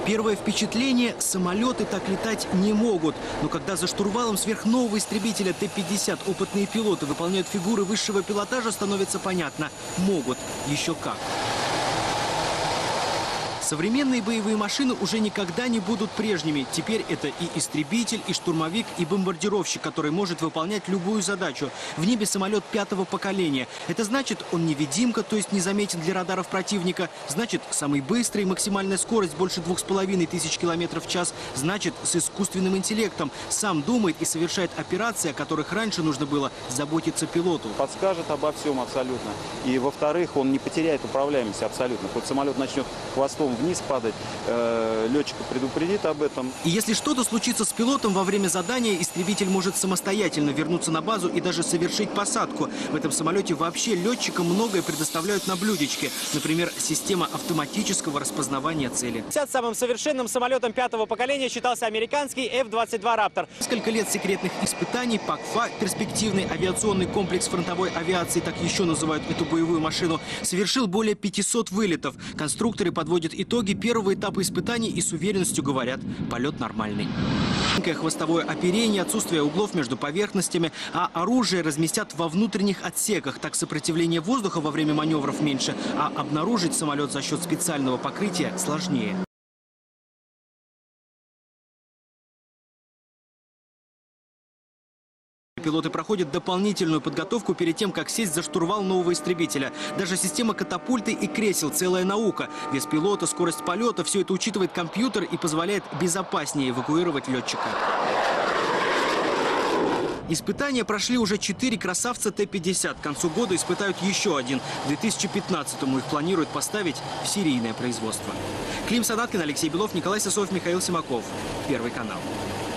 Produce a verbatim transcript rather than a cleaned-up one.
Первое впечатление – самолеты так летать не могут. Но когда за штурвалом сверхнового истребителя Т пятьдесят опытные пилоты выполняют фигуры высшего пилотажа, становится понятно – могут. Еще как. Современные боевые машины уже никогда не будут прежними. Теперь это и истребитель, и штурмовик, и бомбардировщик, который может выполнять любую задачу. В небе самолет пятого поколения. Это значит, он невидимка, то есть незаметен для радаров противника. Значит, самый быстрый, максимальная скорость больше двух с половиной тысяч километров в час. Значит, с искусственным интеллектом. Сам думает и совершает операции, о которых раньше нужно было заботиться пилоту. Подскажет обо всем абсолютно. И, во-вторых, он не потеряет управляемость абсолютно. Хоть самолет начнет хвостом вниз падать, э, летчика предупредит об этом. И если что-то случится с пилотом во время задания, истребитель может самостоятельно вернуться на базу и даже совершить посадку. В этом самолете вообще летчикам многое предоставляют на блюдечке. Например, система автоматического распознавания цели. Самым совершенным самолетом пятого поколения считался американский Эф двадцать два Раптор. Несколько лет секретных испытаний ПАКФА, перспективный авиационный комплекс фронтовой авиации, так еще называют эту боевую машину, совершил более пятисот вылетов. Конструкторы подводят итоги первого этапа испытаний и с уверенностью говорят, полет нормальный. Хвостовое оперение, отсутствие углов между поверхностями, а оружие разместят во внутренних отсеках. Так сопротивление воздуха во время маневров меньше, а обнаружить самолет за счет специального покрытия сложнее. Пилоты проходят дополнительную подготовку перед тем, как сесть за штурвал нового истребителя. Даже система катапульты и кресел – целая наука. Вес пилота, скорость полета – все это учитывает компьютер и позволяет безопаснее эвакуировать летчика. Испытания прошли уже четыре красавца Т пятьдесят. К концу года испытают еще один. К две тысячи пятнадцатому их планируют поставить в серийное производство. Клим Санаткин, Алексей Белов, Николай Сосоев, Михаил Симаков. Первый канал.